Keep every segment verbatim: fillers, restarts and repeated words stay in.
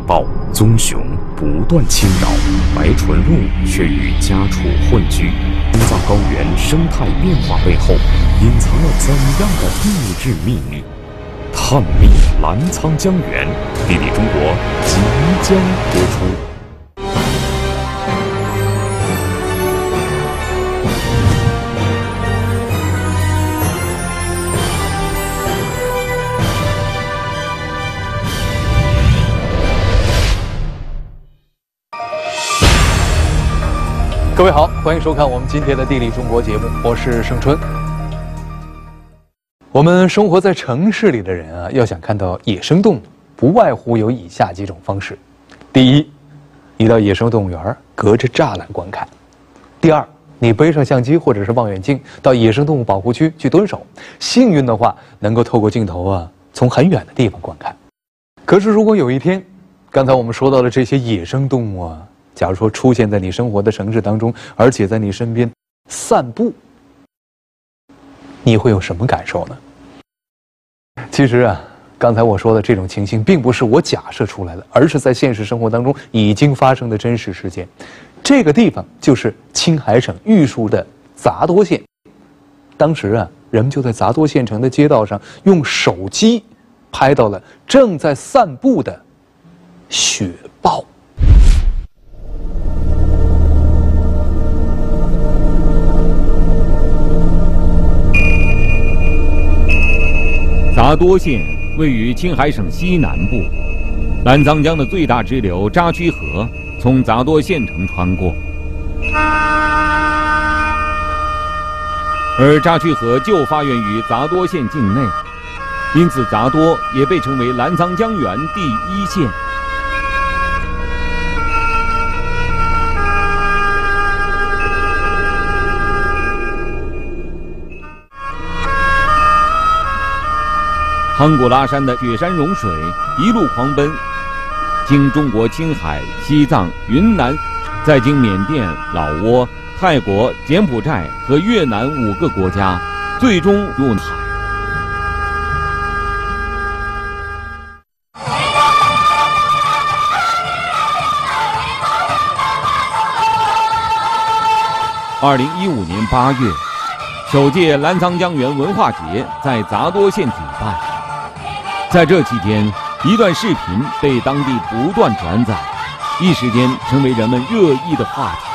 豹、棕熊不断侵扰，白纯鹿却与家畜混居。青藏高原生态变化背后，隐藏了怎样的秘制秘密？探秘澜沧江源，地理中国即将播出。 各位好，欢迎收看我们今天的《地理中国》节目，我是盛春。我们生活在城市里的人啊，要想看到野生动物，不外乎有以下几种方式：第一，你到野生动物园隔着栅栏观看；第二，你背上相机或者是望远镜到野生动物保护区去蹲守，幸运的话能够透过镜头啊，从很远的地方观看。可是如果有一天，刚才我们说到的这些野生动物啊，假如说出现在你生活的城市当中，而且在你身边散步，你会有什么感受呢？其实啊，刚才我说的这种情形并不是我假设出来的，而是在现实生活当中已经发生的真实事件。这个地方就是青海省玉树的杂多县。当时啊，人们就在杂多县城的街道上用手机拍到了正在散步的雪豹。 杂多县位于青海省西南部，澜沧江的最大支流扎曲河从杂多县城穿过，而扎曲河就发源于杂多县境内，因此杂多也被称为澜沧江源第一县。汤古拉山的雪山融水一路狂奔，经中国青海、西藏、云南，再经缅甸、老挝、泰国、柬埔寨和越南五个国家，最终入海。二零一五年八月，首届澜沧江源文化节在杂多县举办。在这期间，一段视频被当地不断转载，一时间成为人们热议的话题。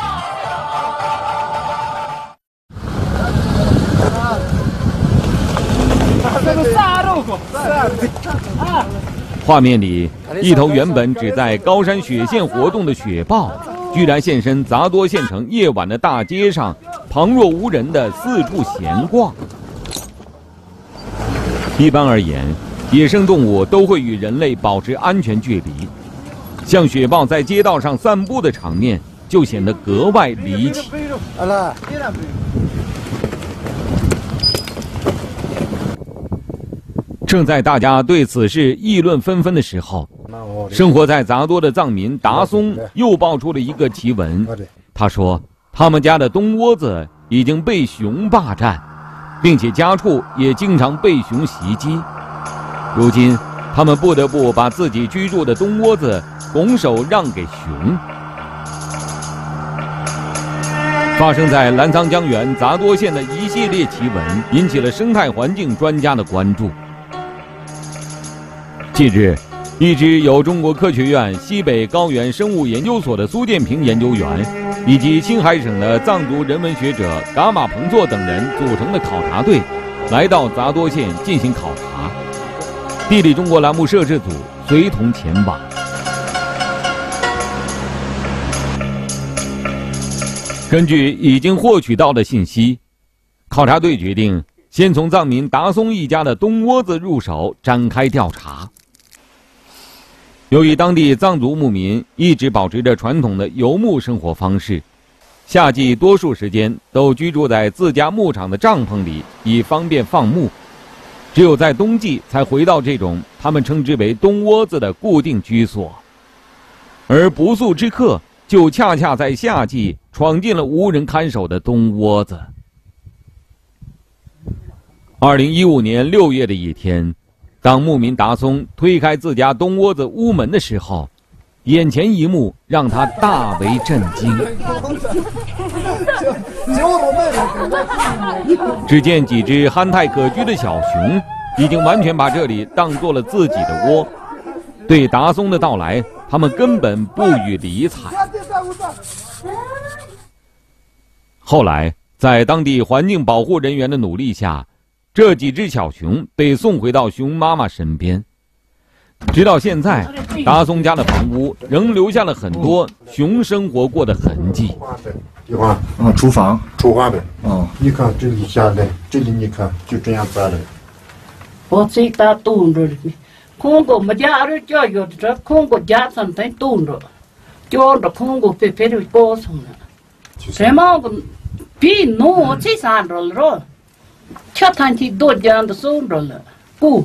画面里，一头原本只在高山雪线活动的雪豹，居然现身杂多县城夜晚的大街上，旁若无人的四处闲逛。一般而言，野生动物都会与人类保持安全距离，像雪豹在街道上散步的场面就显得格外离奇。正在大家对此事议论纷纷的时候，生活在杂多的藏民达松又爆出了一个奇闻。他说，他们家的冬窝子已经被熊霸占，并且家畜也经常被熊袭击。如今，他们不得不把自己居住的冬窝子拱手让给熊。发生在澜沧江源杂多县的一系列奇闻，引起了生态环境专家的关注。近日，一支由中国科学院西北高原生物研究所的苏建平研究员，以及青海省的藏族人文学者噶玛彭措等人组成的考察队，来到杂多县进行考察。地理中国栏目摄制组随同前往。根据已经获取到的信息，考察队决定先从藏民达松一家的冬窝子入手展开调查。由于当地藏族牧民一直保持着传统的游牧生活方式，夏季多数时间都居住在自家牧场的帐篷里，以方便放牧。只有在冬季才回到这种他们称之为冬窝子的固定居所，而不速之客就恰恰在夏季闯进了无人看守的冬窝子。二零一五年六月的一天，当牧民达松推开自家冬窝子屋门的时候， 眼前一幕让他大为震惊。只见几只憨态可掬的小熊，已经完全把这里当做了自己的窝，对达松的到来，他们根本不予理睬。后来，在当地环境保护人员的努力下，这几只小熊被送回到熊妈妈身边。直到现在，达松家的房屋仍留下了很多熊生活过的痕迹。 地方啊，厨房， 厨房的， 哦， 你看这里下来，这里你看就这样搬的。 我最大冻着的，空过没家的叫有的，空过家上才冻着，叫着空过被别人包上了。什么个比弄这三着了，吃餐去多家的送着了，不。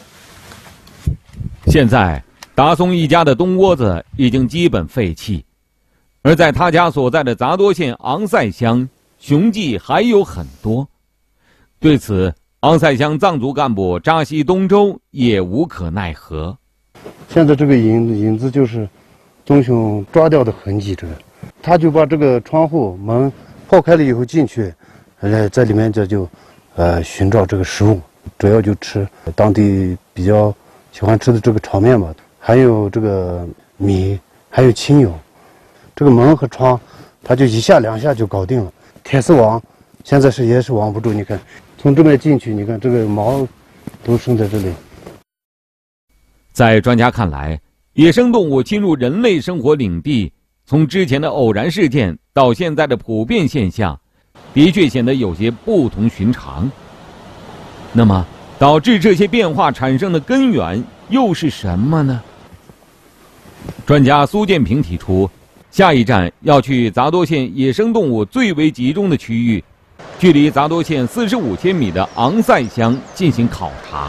现在，达松一家的冬窝子已经基本废弃，而在他家所在的杂多县昂塞乡，熊迹还有很多。对此，昂塞乡藏族干部扎西东周也无可奈何。 现在这个影影子就是棕熊抓掉的痕迹，这个他就把这个窗户门破开了以后进去，呃，在里面这就呃寻找这个食物，主要就吃当地比较喜欢吃的这个炒面吧，还有这个米，还有青油。这个门和窗，它就一下两下就搞定了。铁丝网现在是也是网不住，你看从这边进去，你看这个毛都生在这里。 在专家看来，野生动物侵入人类生活领地，从之前的偶然事件到现在的普遍现象，的确显得有些不同寻常。那么，导致这些变化产生的根源又是什么呢？专家苏建平提出，下一站要去杂多县野生动物最为集中的区域，距离杂多县四十五千米的昂塞乡进行考察。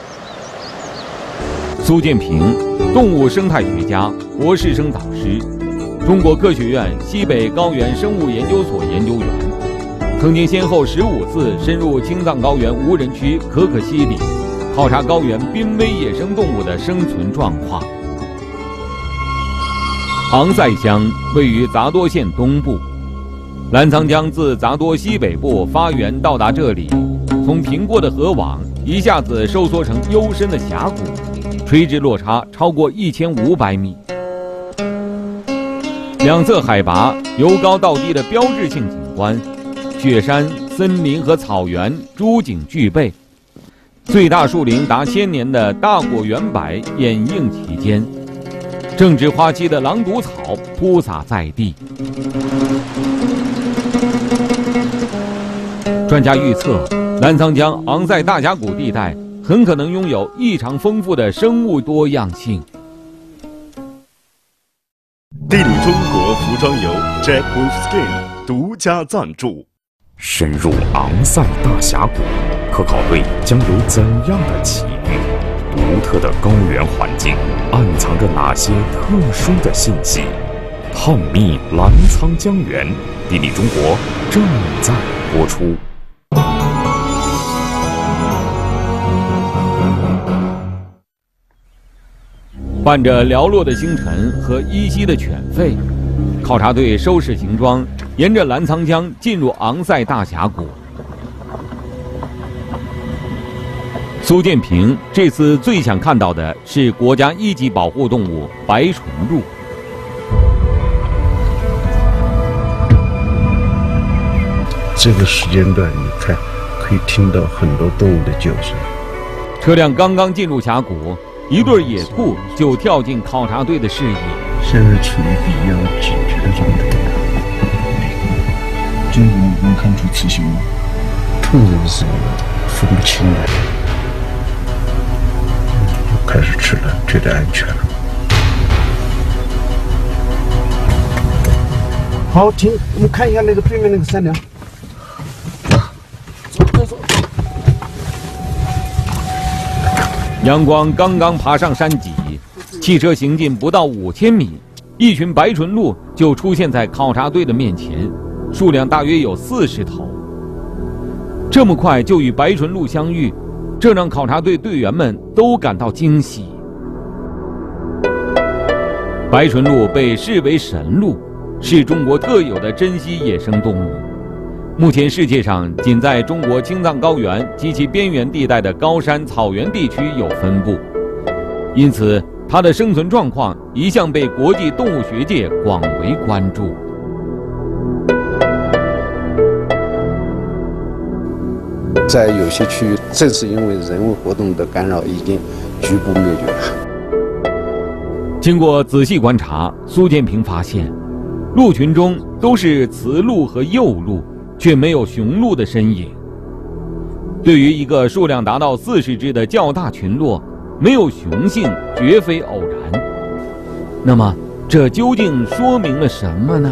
苏建平，动物生态学家、博士生导师，中国科学院西北高原生物研究所研究员。曾经先后十五次深入青藏高原无人区可可西里，考察高原濒危野生动物的生存状况。昂塞乡位于杂多县东部，澜沧江自杂多西北部发源到达这里，从平过的河网一下子收缩成幽深的峡谷，垂直落差超过一千五百米，两侧海拔由高到低的标志性景观。雪山、森林和草原诸景俱备，最大树龄达千年的大果园柏掩映其间，正值花期的狼毒草铺洒在地。专家预测，澜沧江昂塞大峡谷地带很可能拥有异常丰富的生物多样性。 地理中国服装由 Jack Wolfskin 独家赞助。 深入昂塞大峡谷，科考队将有怎样的奇遇？独特的高原环境暗藏着哪些特殊的信息？探秘澜沧江源，地理中国正在播出。 伴着寥落的星辰和依稀的犬吠，考察队收拾行装，沿着澜沧江进入昂塞大峡谷。苏建平这次最想看到的是国家一级保护动物白唇鹿。 这个时间段，你看可以听到很多动物的叫声。 车辆刚刚进入峡谷，一对野兔就跳进考察队的视野。 现在处于比较警觉的状态。这个能看出雌性吗？兔子是分不清的。开始吃了，觉得安全了。 好，停，我们看一下那个对面那个山梁。走走走。 阳光刚刚爬上山脊，汽车行进不到五千米，一群白唇鹿就出现在考察队的面前，数量大约有四十头。这么快就与白唇鹿相遇，这让考察队队员们都感到惊喜。 白唇鹿被视为神鹿，是中国特有的珍稀野生动物。目前世界上仅在中国青藏高原及其边缘地带的高山草原地区有分布，因此它的生存状况一向被国际动物学界广为关注。 在有些区域，正是因为人为活动的干扰，已经局部灭绝了。 经过仔细观察，苏建平发现，鹿群中都是雌鹿和幼鹿，却没有雄鹿的身影。对于一个数量达到四十只的较大群落，没有雄性绝非偶然。那么，这究竟说明了什么呢？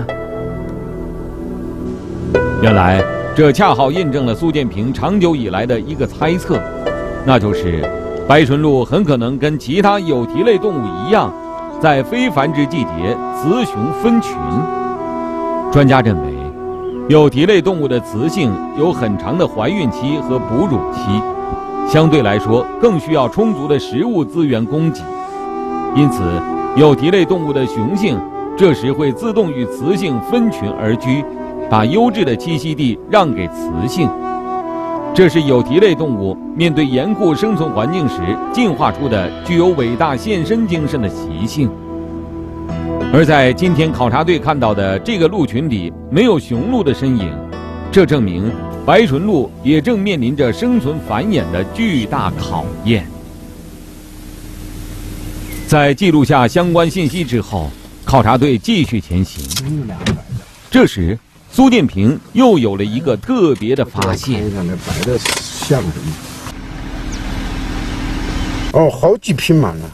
原来，这恰好印证了苏建平长久以来的一个猜测，那就是白唇鹿很可能跟其他有蹄类动物一样，在非繁殖季节雌雄分群。专家认为，有蹄类动物的雌性有很长的怀孕期和哺乳期，相对来说更需要充足的食物资源供给，因此有蹄类动物的雄性这时会自动与雌性分群而居，把优质的栖息地让给雌性。这是有蹄类动物面对严酷生存环境时进化出的具有伟大献身精神的习性。而在今天考察队看到的这个鹿群里没有雄鹿的身影，这证明白唇鹿也正面临着生存繁衍的巨大考验。在记录下相关信息之后，考察队继续前行。这时，苏建平又有了一个特别的发现。 看那白的像什么？哦，好几匹马呢。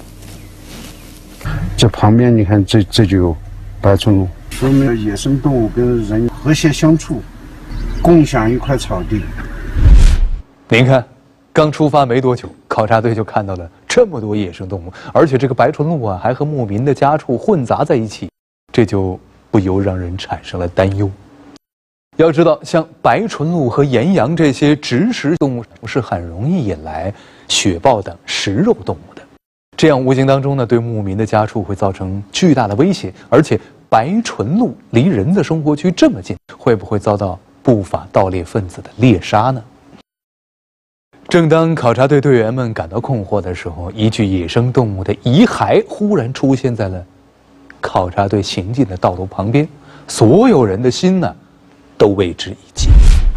这旁边你看，这这就有白唇鹿，说明野生动物跟人和谐相处，共享一块草地。 您看，刚出发没多久，考察队就看到了这么多野生动物，而且这个白唇鹿啊，还和牧民的家畜混杂在一起，这就不由让人产生了担忧。要知道，像白唇鹿和岩羊这些植食动物是很容易引来雪豹等食肉动物的，这样无形当中呢，对牧民的家畜会造成巨大的威胁。而且，白唇鹿离人的生活区这么近，会不会遭到不法盗猎分子的猎杀呢？正当考察队队员们感到困惑的时候，一具野生动物的遗骸忽然出现在了考察队行进的道路旁边，所有人的心呢，都为之一惊。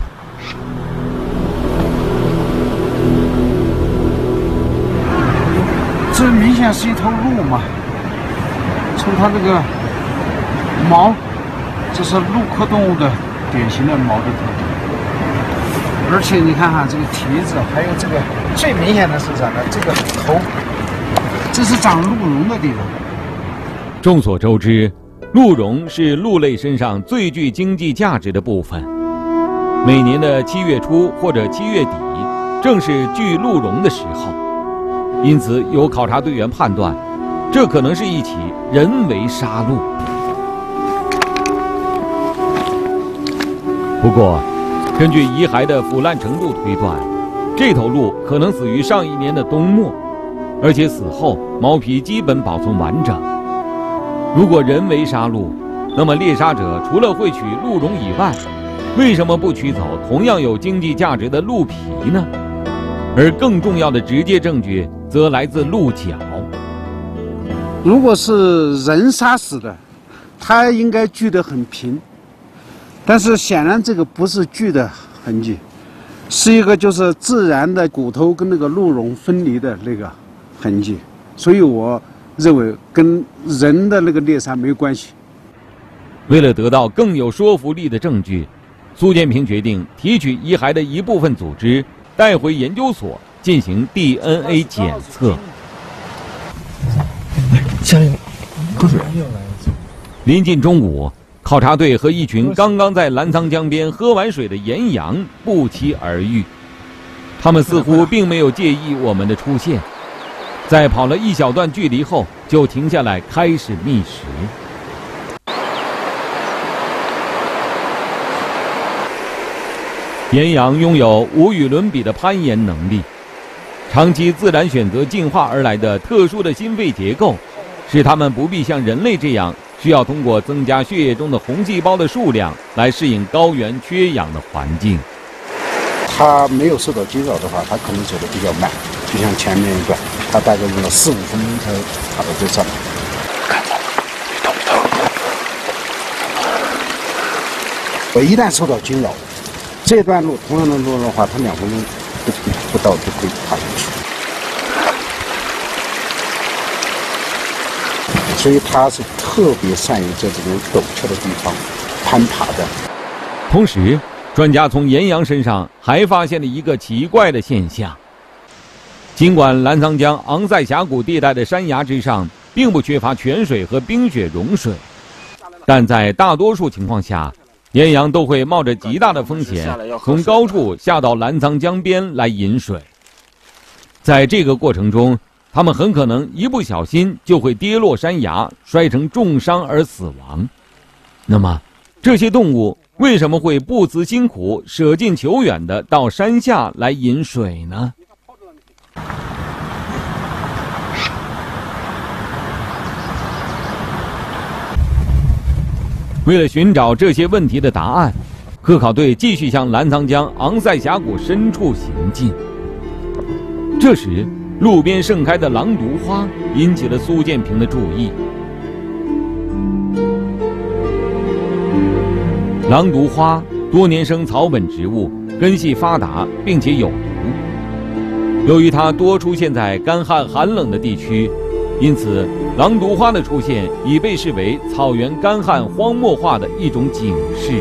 这明显是一头鹿嘛，从它这个毛，这是鹿科动物的典型的毛的特征。而且你看哈，这个蹄子，还有这个最明显的是啥呢？这个头，这是长鹿茸的地方。 众所周知，鹿茸是鹿类身上最具经济价值的部分。每年的七月初或者七月底，正是聚鹿茸的时候。因此，有考察队员判断，这可能是一起人为杀戮。不过，根据遗骸的腐烂程度推断，这头鹿可能死于上一年的冬末，而且死后毛皮基本保存完整。如果人为杀戮，那么猎杀者除了会取鹿茸以外，为什么不取走同样有经济价值的鹿皮呢？而更重要的直接证据则来自鹿角。 如果是人杀死的，它应该锯得很平，但是显然这个不是锯的痕迹，是一个就是自然的骨头跟那个鹿茸分离的那个痕迹，所以我认为跟人的那个猎杀没有关系。 为了得到更有说服力的证据，苏建平决定提取遗骸的一部分组织带回研究所进行 D N A 检测。 下面喝水。 临近中午，考察队和一群刚刚在澜沧江边喝完水的岩羊不期而遇。他们似乎并没有介意我们的出现，在跑了一小段距离后，就停下来开始觅食。岩羊拥有无与伦比的攀岩能力，长期自然选择进化而来的特殊的心肺结构， 使它们不必像人类这样需要通过增加血液中的红细胞的数量来适应高原缺氧的环境。 它没有受到惊扰的话，它可能走得比较慢，就像前面一段，它大概用了四五分钟才爬到这上面。我一旦受到惊扰，这段路同样的路的话，它两分钟不不到就可以爬进去。所以它是特别善于在这种陡峭的地方攀爬的。 同时，专家从岩羊身上还发现了一个奇怪的现象。尽管澜沧江昂塞峡谷地带的山崖之上并不缺乏泉水和冰雪融水，但在大多数情况下，岩羊都会冒着极大的风险从高处下到澜沧江边来饮水。在这个过程中，它们很可能一不小心就会跌落山崖，摔成重伤而死亡。那么，这些动物为什么会不辞辛苦、舍近求远地到山下来饮水呢？为了寻找这些问题的答案，科考队继续向澜沧江昂塞峡谷深处行进。这时，路边盛开的狼毒花引起了苏建平的注意。狼毒花多年生草本植物，根系发达，并且有毒。由于它多出现在干旱寒冷的地区，因此狼毒花的出现已被视为草原干旱荒漠化的一种警示。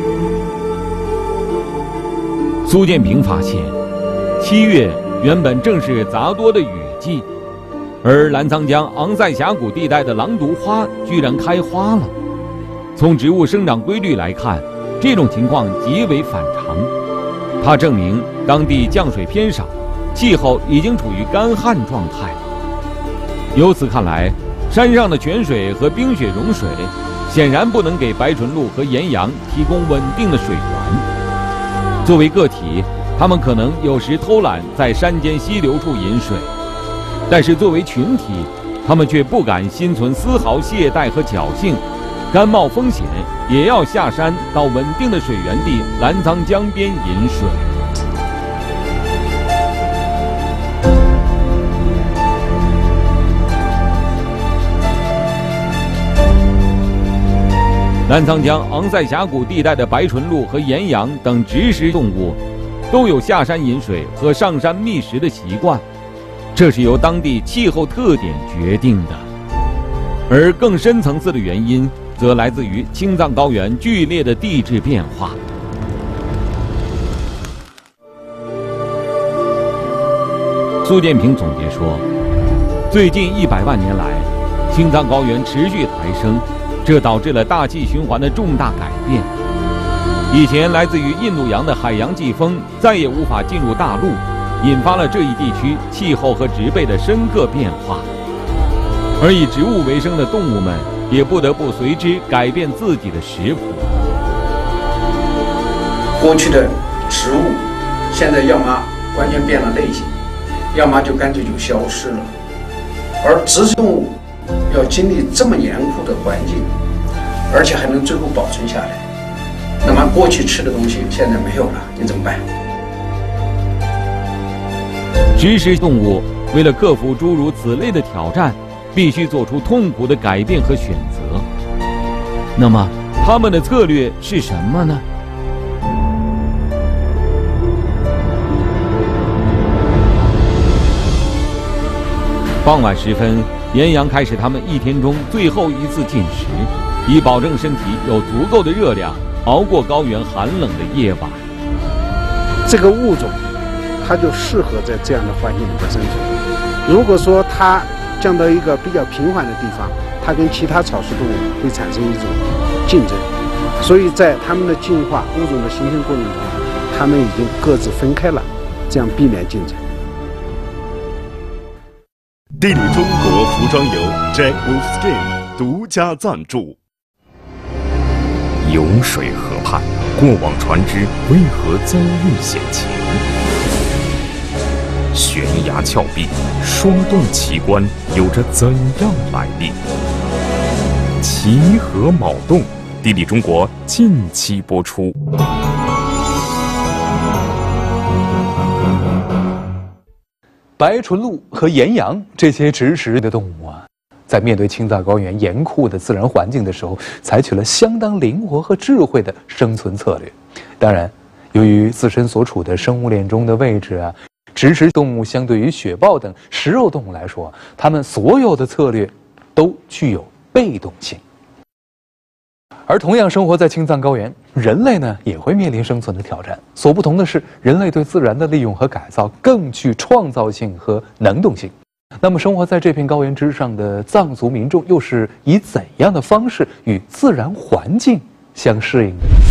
苏建平发现，七月原本正是杂多的雨季，而澜沧江昂塞峡谷地带的狼毒花居然开花了。从植物生长规律来看，这种情况极为反常。它证明当地降水偏少，气候已经处于干旱状态。由此看来，山上的泉水和冰雪融水显然不能给白唇鹿和岩羊提供稳定的水源。作为个体，它们可能有时偷懒在山间溪流处饮水，但是作为群体，它们却不敢心存丝毫懈怠和侥幸，甘冒风险也要下山到稳定的水源地澜沧江边饮水。澜沧江昂塞峡谷地带的白唇鹿和岩羊等植食动物，都有下山饮水和上山觅食的习惯，这是由当地气候特点决定的。而更深层次的原因，则来自于青藏高原剧烈的地质变化。苏建平总结说，最近一百万年来，青藏高原持续抬升，这导致了大气循环的重大改变。以前来自于印度洋的海洋季风再也无法进入大陆，引发了这一地区气候和植被的深刻变化。而以植物为生的动物们也不得不随之改变自己的食谱。 过去的植物，现在要么完全变了类型，要么就干脆就消失了。而植食动物要经历这么严酷的环境，而且还能最后保存下来，那么过去吃的东西现在没有了，你怎么办？ 植食动物为了克服诸如此类的挑战，必须做出痛苦的改变和选择。那么，他们的策略是什么呢？傍晚时分，岩羊开始他们一天中最后一次进食，以保证身体有足够的热量，熬过高原寒冷的夜晚。 这个物种，它就适合在这样的环境里面生存。如果说它降到一个比较平缓的地方，它跟其他草食动物会产生一种竞争，所以在它们的进化、物种的形成过程中，它们已经各自分开了，这样避免竞争。 地理中国服装由 Jack Wolfskin 独家赞助。 颍水河畔，过往船只为何遭遇险情？ 悬崖峭壁、霜冻奇观有着怎样来历？齐河卯洞，地理中国近期播出。 白唇鹿和岩羊这些植食的动物啊，在面对青藏高原严酷的自然环境的时候，采取了相当灵活和智慧的生存策略。当然，由于自身所处的生物链中的位置啊，植食动物相对于雪豹等食肉动物来说，它们所有的策略都具有被动性。而同样生活在青藏高原，人类呢也会面临生存的挑战。所不同的是，人类对自然的利用和改造更具创造性和能动性。那么，生活在这片高原之上的藏族民众又是以怎样的方式与自然环境相适应的呢？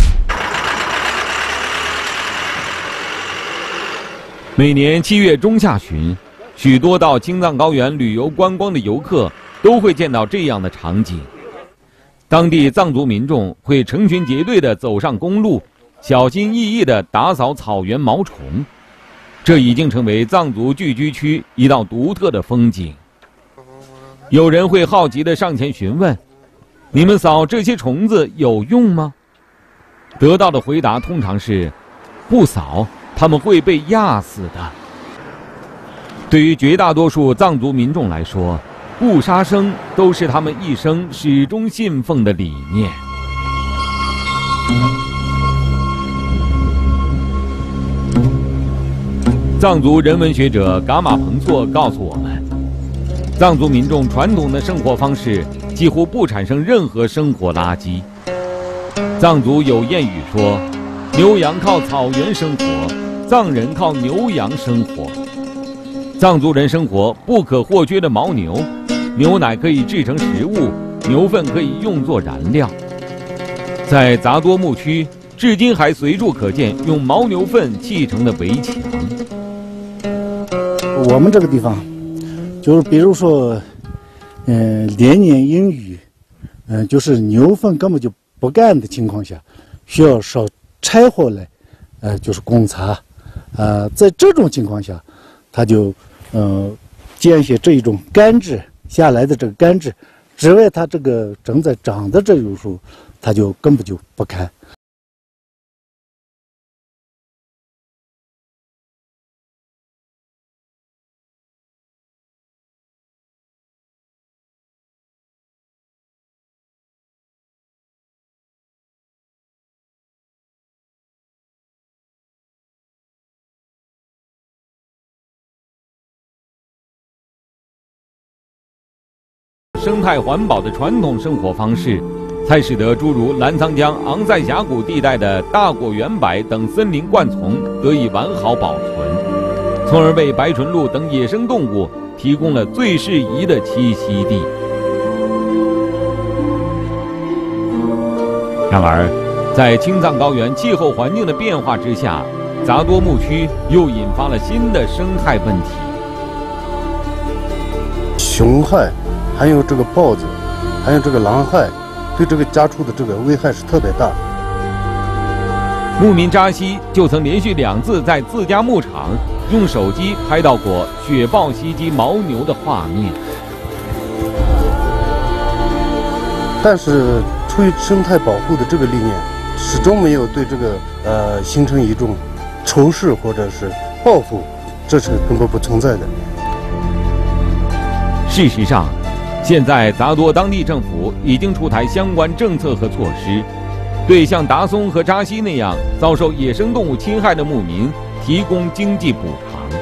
每年七月中下旬，许多到青藏高原旅游观光的游客都会见到这样的场景。当地藏族民众会成群结队地走上公路，小心翼翼地打扫草原毛虫，这已经成为藏族聚居区一道独特的风景。有人会好奇地上前询问：“你们扫这些虫子有用吗？”得到的回答通常是：“不扫，他们会被压死的。”对于绝大多数藏族民众来说，不杀生都是他们一生始终信奉的理念。藏族人文学者噶玛彭措告诉我们，藏族民众传统的生活方式几乎不产生任何生活垃圾。藏族有谚语说：“牛羊靠草原生活，藏人靠牛羊生活。”藏族人生活不可或缺的牦牛。牛奶可以制成食物，牛粪可以用作燃料。在杂多牧区，至今还随处可见用牦牛粪砌成的围墙。 我们这个地方，就是比如说，嗯、呃，连年阴雨，嗯、呃，就是牛粪根本就不干的情况下，需要烧柴火来，呃，就是供茶。呃，在这种情况下，他就呃建些这一种干枝。下来的这个干枝，只为它这个正在长的这种树，它就根本就不开。 生态环保的传统生活方式，才使得诸如澜沧江昂塞峡谷地带的大果圆柏等森林灌丛得以完好保存，从而为白唇鹿等野生动物提供了最适宜的栖息地。然而，在青藏高原气候环境的变化之下，杂多牧区又引发了新的生态问题。 熊害，还有这个豹子，还有这个狼害，对这个家畜的这个危害是特别大。 牧民扎西就曾连续两次在自家牧场用手机拍到过雪豹袭击牦牛的画面。 但是出于生态保护的这个理念，始终没有对这个呃形成一种仇视或者是报复，这是根本不存在的。 事实上，现在杂多当地政府已经出台相关政策和措施，对像达松和扎西那样遭受野生动物侵害的牧民提供经济补偿。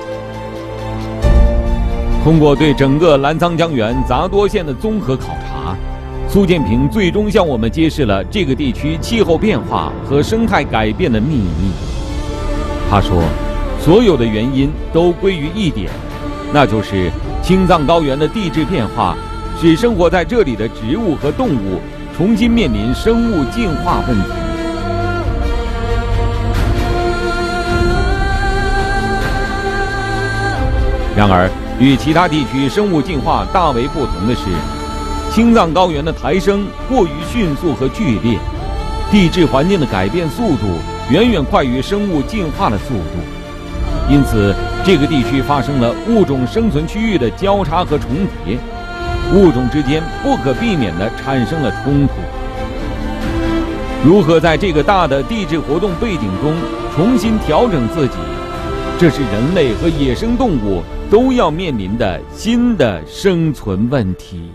通过对整个澜沧江源杂多县的综合考察，苏建平最终向我们揭示了这个地区气候变化和生态改变的秘密。他说，所有的原因都归于一点，那就是青藏高原的地质变化使生活在这里的植物和动物重新面临生物进化问题。然而，与其他地区生物进化大为不同的是，青藏高原的抬升过于迅速和剧烈，地质环境的改变速度远远快于生物进化的速度，因此这个地区发生了物种生存区域的交叉和重叠，物种之间不可避免地产生了冲突。如何在这个大的地质活动背景中重新调整自己，这是人类和野生动物都要面临的新的生存问题。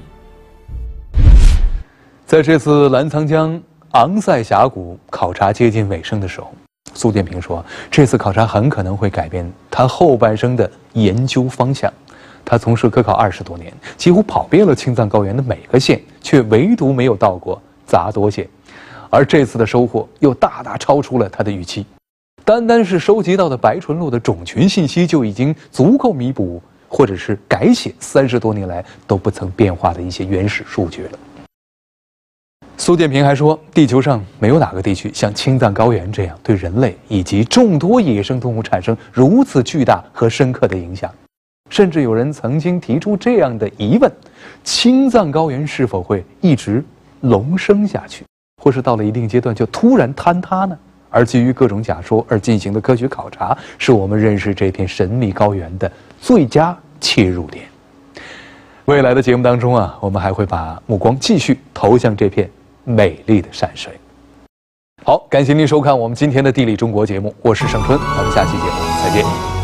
在这次澜沧江昂塞峡谷考察接近尾声的时候，苏建平说，这次考察很可能会改变他后半生的研究方向。他从事科考二十多年，几乎跑遍了青藏高原的每个县，却唯独没有到过杂多县。而这次的收获又大大超出了他的预期。单单是收集到的白唇鹿的种群信息，就已经足够弥补或者是改写三十多年来都不曾变化的一些原始数据了。苏建平还说，地球上没有哪个地区像青藏高原这样对人类以及众多野生动物产生如此巨大和深刻的影响。甚至有人曾经提出这样的疑问：青藏高原是否会一直隆升下去，或是到了一定阶段就突然坍塌呢？而基于各种假说而进行的科学考察，是我们认识这片神秘高原的最佳切入点。未来的节目当中啊，我们还会把目光继续投向这片美丽的山水。好，感谢您收看我们今天的地理中国节目，我是盛春，我们下期节目再见。